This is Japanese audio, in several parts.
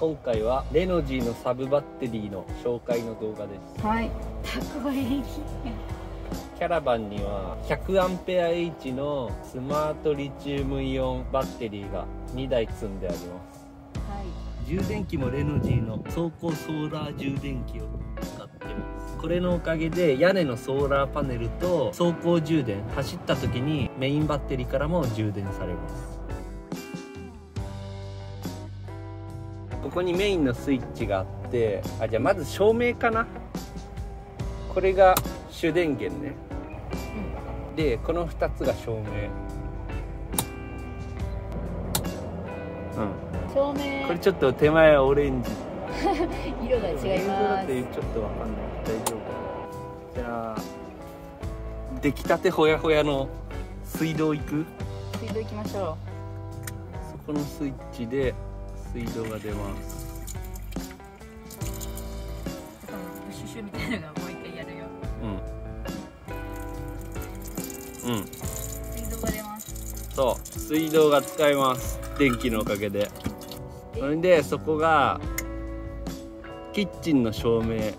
今回はレノジーのサブバッテリーの紹介の動画です。 はい。たこ焼き。 キャラバンには 100Ah のスマートリチウムイオンバッテリーが2台積んであります。 はい。 充電器もレノジーの走行ソーラー充電器を使ってます。これのおかげで屋根のソーラーパネルと走行充電、走った時にメインバッテリーからも充電されます。ここにメインのスイッチがあって、じゃあまず照明かな。これが主電源ね、でこの2つが照明。 照明。 これちょっと手前はオレンジ色が違います。 ちょっとわかんない。大丈夫。じゃあ出来たてほやほやの水道行く？ 水道行きましょう。そこのスイッチで水道が出ます。 シュシュみたいなのがもう一回やるよ。水道が出ます。そう、 水道が使えます。電気のおかげで。それでそこがキッチンの照明。もう一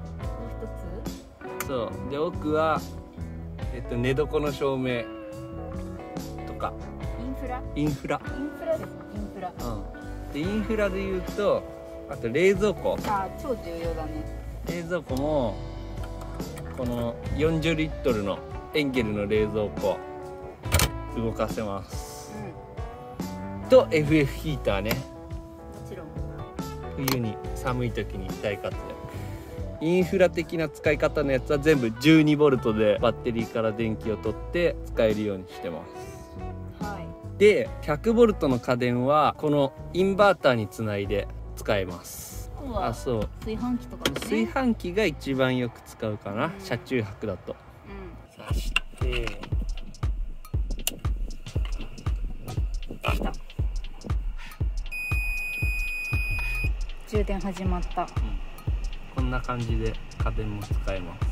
つ。そうで奥は寝床の照明とか。インフラです。でインフラで言うと、あと冷蔵庫。 超重要だね。 冷蔵庫もこの40リットルのエンゲルの冷蔵庫動かせます、と FF ヒーターね。 もちろん冬に寒い時に大活躍。インフラ的な使い方のやつは全部 12V でバッテリーから電気を取って使えるようにしてます。 はい。で 100V の家電はこのインバーターにつないで使えます。そう。 炊飯器とか、ね、 炊飯器が一番よく使うかな、車中泊だと。そして来た。充電始まった。 こんな感じで家電も使えます。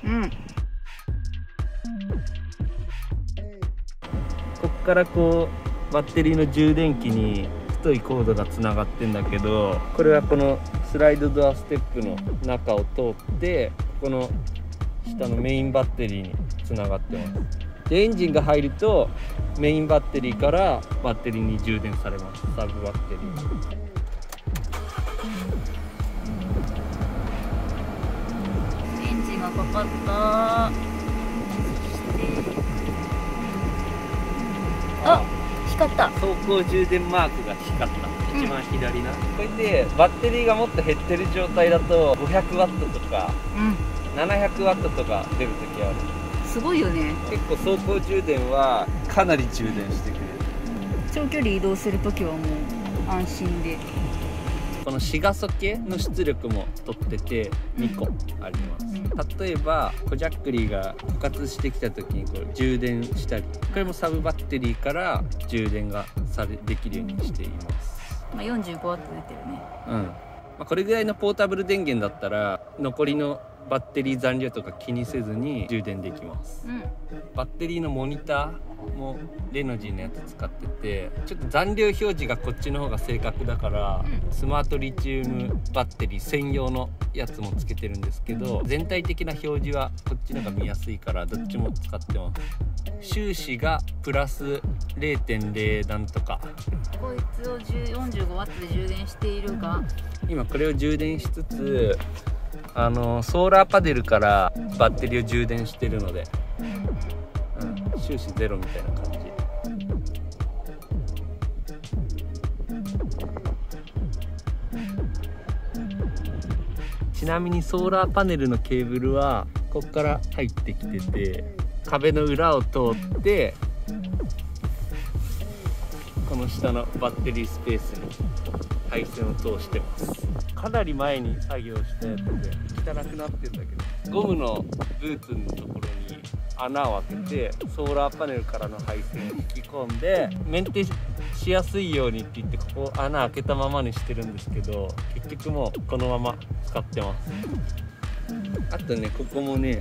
こっからこうバッテリーの充電器に太いコードがつながってんだけど、これはこのスライドドアステップの中を通ってこの下のメインバッテリーにつながってます。でエンジンが入るとメインバッテリーからバッテリーに充電されます。サブバッテリー。 エンジンがかかった。光った。 走行充電マークが光った。一番左な。これでバッテリーがもっと減ってる状態だと 500W とか、700W とか出る時ある。 すごいよね。 結構走行充電はかなり充電してくれる。 長距離移動する時はもう安心で。 この4画素系の出力も取ってて2個あります。例えばコジャックリーが枯渇してきた時にこう充電したり、これもサブバッテリーから充電ができるようにしています。 45W 出てるね。 これぐらいのポータブル電源だったら残りのバッテリー残量とか気にせずに充電できます。バッテリーのモニターもレノジーのやつ使ってて、ちょっと残量表示がこっちの方が正確だから、スマートリチウムバッテリー専用のやつもつけてるんですけど、全体的な表示はこっちの方が見やすいからどっちも使ってます。収支がプラス 0.0 なんとか。 こいつを45W で充電しているが、 今これを充電しつつソーラーパネルからバッテリーを充電してるので、収支ゼロみたいな感じ。ちなみにソーラーパネルのケーブルはここから入ってきてて、壁の裏を通ってこの下のバッテリースペースに配線を通してます。かなり前に作業したやつで汚くなってるんだけど、ゴムのブーツのところに穴を開けてソーラーパネルからの配線を引き込んでメンテしやすいようにって言ってここ穴開けたままにしてるんですけど、結局もうこのまま使ってます。あとね、ここもね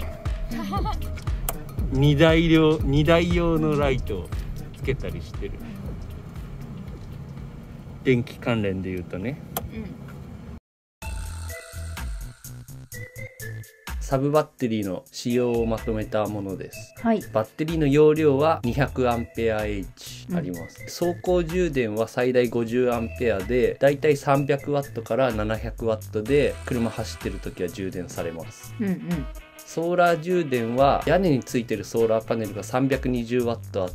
2台用のライトをつけたりしてる。電気関連で言うとね。 サブバッテリーの仕様をまとめたものです。 はい。 バッテリーの容量は 200Ah あります。走行充電は最大 50A で、だいたい 300W から 700W で車走ってる時は充電されます。ソーラー充電は屋根についてるソーラーパネルが 320W あって、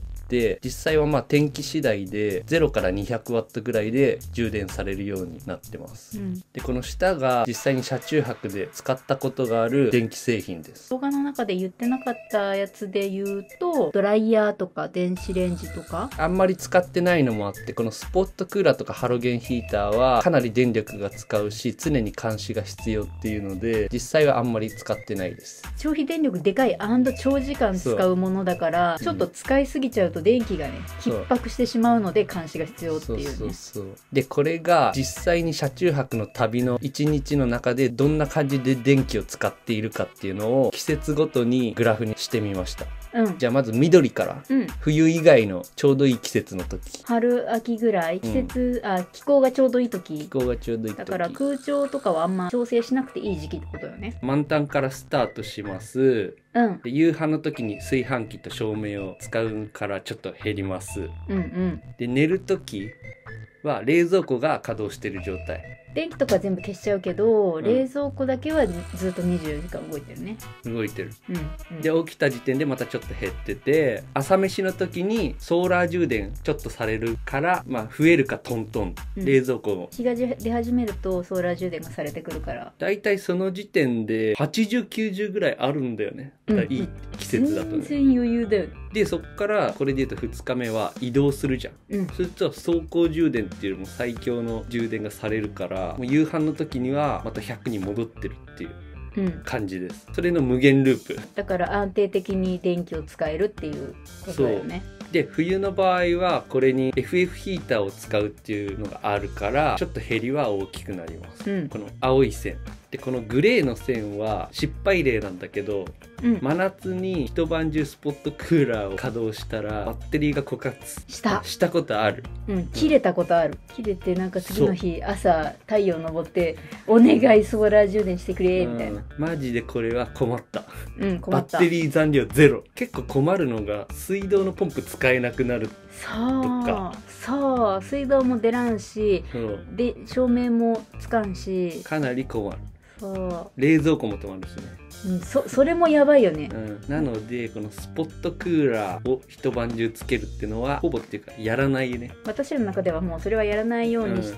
実際はまあ天気次第で0から 200W ぐらいで充電されるようになってます。でこの下が実際に車中泊で使ったことがある電気製品です。 動画の中で言ってなかったやつで言うと、ドライヤーとか電子レンジとかあんまり使ってないのもあって、このスポットクーラーとかハロゲンヒーターはかなり電力が使うし、常に監視が必要っていうので実際はあんまり使ってないです。 消費電力でかい&長時間使うものだから、ちょっと使いすぎちゃうと電気がね逼迫してしまうので監視が必要っていうね。 でこれが実際に車中泊の旅の1日の中でどんな感じで電気を使っているかっていうのを季節ごとにグラフにしてみました。じゃあまず緑から、冬以外のちょうどいい季節の時、 春秋ぐらい季節、気候がちょうどいい時、 気候がちょうどいい時だから空調とかはあんま調整しなくていい時期ってことよね。 満タンからスタートします。で夕飯の時に炊飯器と照明を使うからちょっと減ります。で寝る時は冷蔵庫が稼働してる状態。 電気とか全部消しちゃうけど、冷蔵庫だけはずっと24時間動いてるね。 動いてる。で起きた時点でまたちょっと減ってて、朝飯の時にソーラー充電ちょっとされるから、まあ増えるかトントン、冷蔵庫も日が出始めるとソーラー充電がされてくるから、 だいたいその時点で80、90ぐらいあるんだよね。いい季節だとね。 全然余裕だよね。 でそっからこれで言うと2日目は移動するじゃん。それと走行充電っていうのも最強の充電がされるから、もう夕飯の時にはまた100に戻ってるっていう感じです。それの無限ループだから安定的に電気を使えるっていうことだよね。 で冬の場合はこれに FF ヒーターを使うっていうのがあるからちょっと減りは大きくなります。この青い線で、このグレーの線は失敗例なんだけど、真夏に一晩中スポットクーラーを稼働したらバッテリーが枯渇したことある。 切れたことある。切れてなんか次の日朝太陽昇ってお願いソーラー充電してくれみたいな。 マジでこれは困った。 困った。 バッテリー残量ゼロ。結構困るのが水道のポンプ使えなくなるとか。 そう水道も出らんし、で照明もつかんし、 かなり困る。冷蔵庫も止まるしね。 それもやばいよね。 なのでこのスポットクーラーを一晩中つけるっていうのはほぼっていうかやらないね。 私の中ではもうそれはやらないようにして、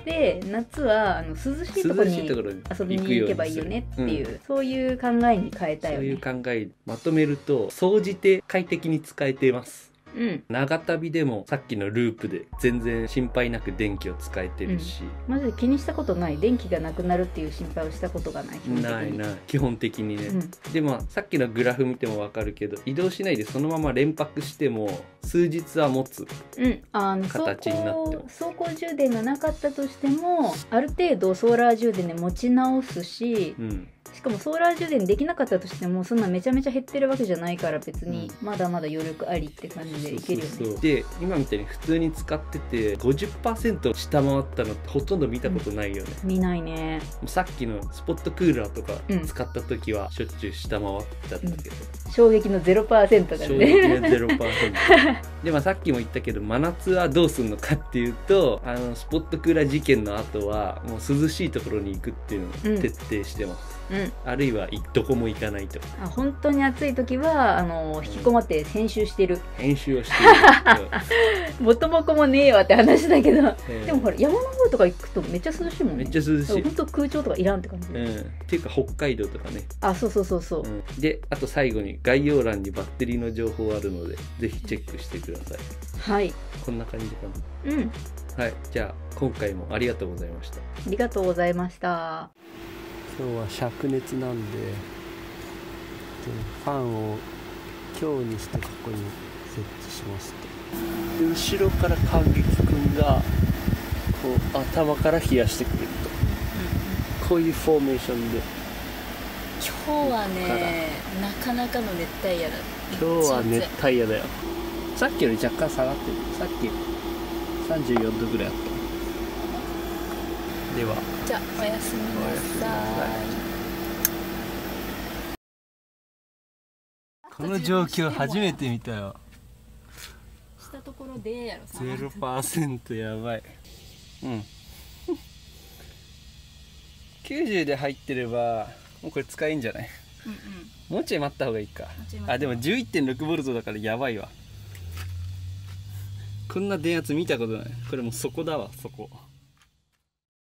夏は涼しいところに遊びに行けばいいよねっていう、そういう考えに変えたよね。 そういう考えまとめると総じて快適に使えています。長旅でもさっきのループで全然心配なく電気を使えてるし、 マジで気にしたことない。電気がなくなるっていう心配をしたことがない。 基本的にね。でもさっきのグラフ見ても分かるけど、移動しないでそのまま連泊しても数日は持つ形になってます。 走行充電がなかったとしてもある程度ソーラー充電で持ち直すし、しかもソーラー充電できなかったとしてもそんなめちゃめちゃ減ってるわけじゃないから、別にまだまだ余力ありって感じでいけるよね。で今みたいに普通に使ってて 50% 下回ったのってほとんど見たことないよね。 見ないね。 さっきのスポットクーラーとか使った時はしょっちゅう下回ったんだけど、 衝撃の 0% だね。 衝撃の 0% でさっきも言ったけど真夏はどうするのかっていうと、スポットクーラー事件の後はもう涼しいところに行くっていうのを徹底してます。あるいはどこも行かないと。 本当に暑い時は引きこもって編集してる。 編集をしてる。元も子もねえわって話だけど、でもほら山の方とか行くとめっちゃ涼しいもんね。 めっちゃ涼しい。 本当空調とかいらんって感じ。 っていうか北海道とかね。 そうであと最後に概要欄にバッテリーの情報あるのでぜひチェックしてください。 はい。 こんな感じかな。はい。じゃあ今回もありがとうございました。 ありがとうございました。 今日は灼熱なんでファンを強にしてここに設置しました。後ろから感激くんがこう頭から冷やしてくれると、こういうフォーメーションで。 今日はねなかなかの熱帯夜だ。 今日は熱帯夜だよ。さっきより若干下がってる。さっき34度ぐらいあった。 ではじゃあおやすみなさい。 この状況初めて見たよ。 したところでやろさ。 0% やばい。90で入ってればもうこれ使えんじゃない？もうちょい待った方がいいか。あ、でも 11.6V だからやばいわ。こんな電圧見たことない。これもうそこだわ、そこ。